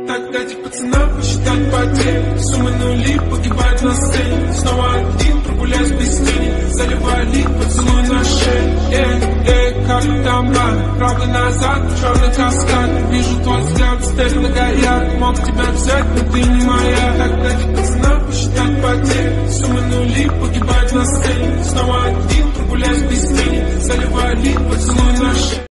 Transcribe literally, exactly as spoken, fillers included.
так дать пацанам посчитать потери. Суммы нули погибают на сцене. Снова один прогуляюсь без тени. Заливали поцелуй на шее. Эй, эй, как там рано? Правда назад, черный каскад. Вижу твой взгляд, стель многоряд. Мог тебя взять, но ты не моя. Так дать пацанам посчитать потери. Суммы нули погибают на сцене. Снова один прогуляюсь без тени. Заливали поцелуй на шее.